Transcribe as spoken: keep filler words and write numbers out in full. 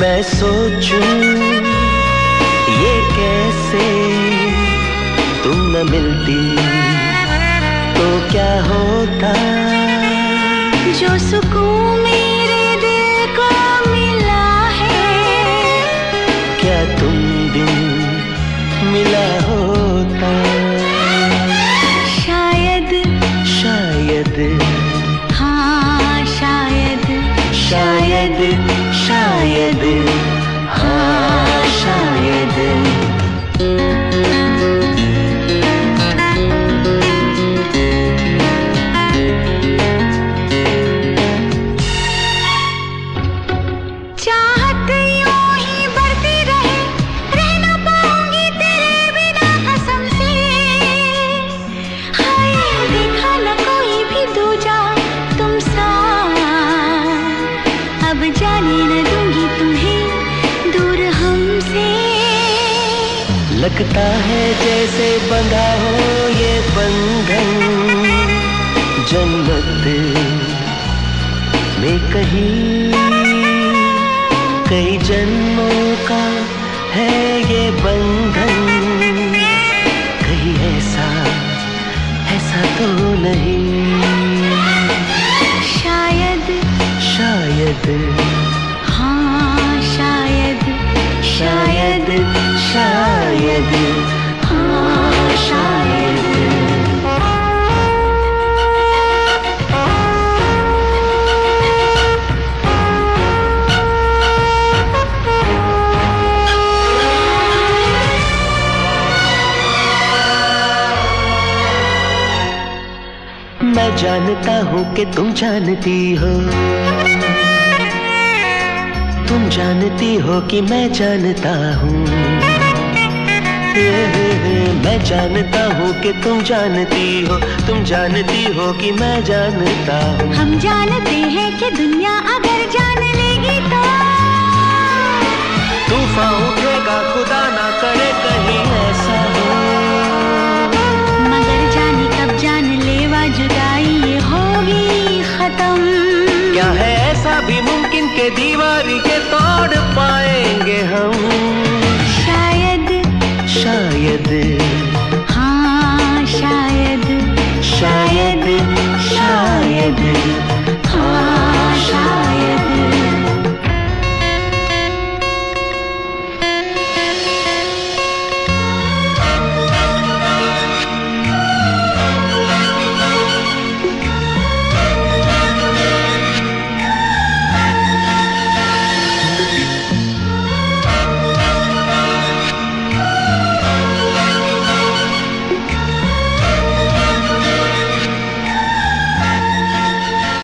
मैं सोचूं ये कैसे तुम न मिलती तो क्या होता। जो सुकून मेरे दिल को मिला है क्या तुम बिन मिला होता। शायद शायद हाँ शायद शायद शायद हाँ शायद। चाहत यूं ही बढ़ती रहे, रह ना पाऊंगी तेरे बिना कसम से। हाय देखा न कोई भी दूजा तुम सा, अब जाने न दूंगी तुम्हें दूर हमसे। लगता है जैसे बंधा हो ये बंधन जन्नत में कहीं, कई जन्मों का है ये बंधन। कहीं ऐसा ऐसा तो नहीं। शायद शायद हाँ शायद शायद शायद हाँ शायद। मैं जानता हूँ कि तुम जानती हो, तुम जानती हो कि मैं जानता हूँ। मैं जानता हूँ कि तुम जानती हो, तुम जानती हो कि मैं जानता हूँ। हम जानते हैं कि दुनिया अगर जान लेगी तो तूफान उठेगा, खुदा ना करे कहीं ऐसा हो। मगर जाने कब जान लेवा जुदाई ये होगी खत्म। क्या है ऐसा भी मुमकिन के दीवारी के तोड़ पाएंगे हम। शायद शायद हाँ शायद शायद शायद